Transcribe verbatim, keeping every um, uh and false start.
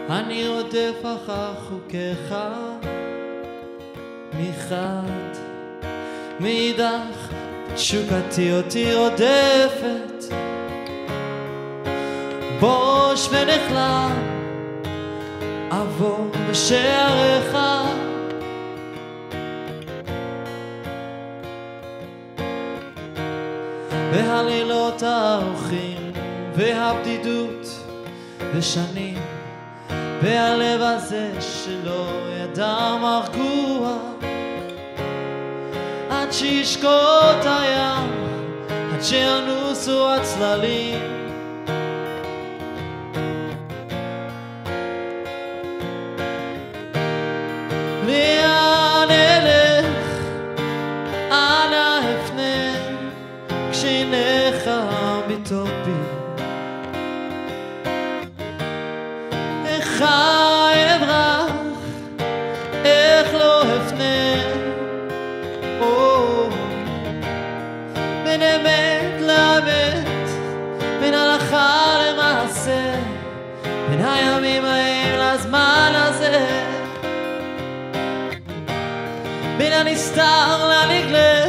אני רודף אחר חוקיך מחד, מאידך תשוקתי אותי רודפת, בוש ונחלם עבור בשעריך. והלילות הארוכים והבדידות ושנים, והלב הזה שלא ידע מרגוע, עד שישקוט הים, עד שינוסו הצללים. לאן אלך, אנה אפנה, כשעיניך ביטות בי? איך אברח, איך לא אפנה, או בין אמת לאמת, בין הלכה למעשה, בין הימים ההם לזמן הזה, בין הנסתר לנגלה,